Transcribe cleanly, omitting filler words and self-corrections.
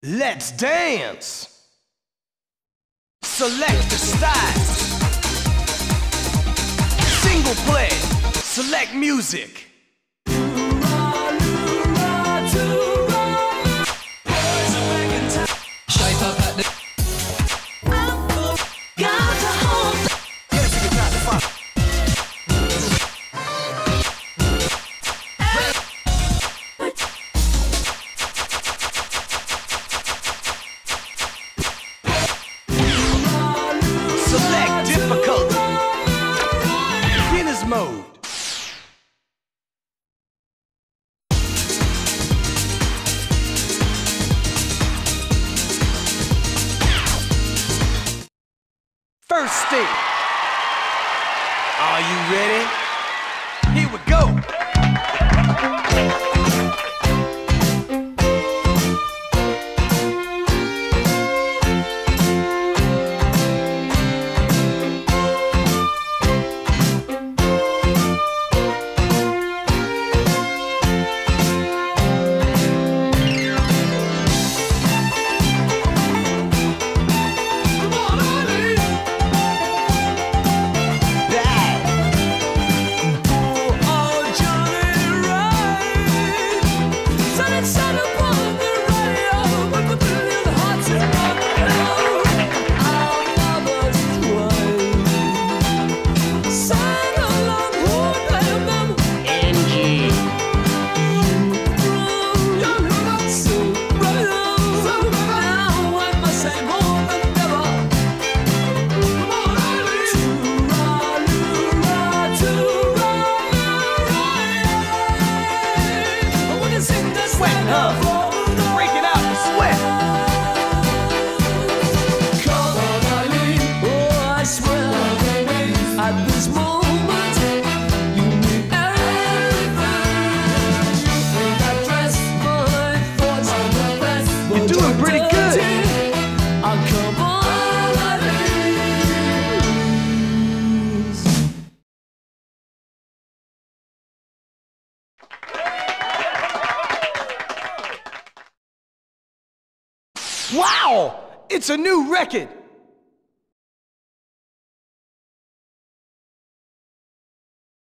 Let's dance. Select the style. Single play. Select music. Shape up at the Select difficulty. Beginner's mode. First stage. Are you ready? Here we go. Break it out and sweat. Come on, Eileen. Oh, I swear, at this moment, you mean everything. You think I dress my thoughts on the best. You're doing pretty good. Oh, come on, Eileen. Wow! It's a new record.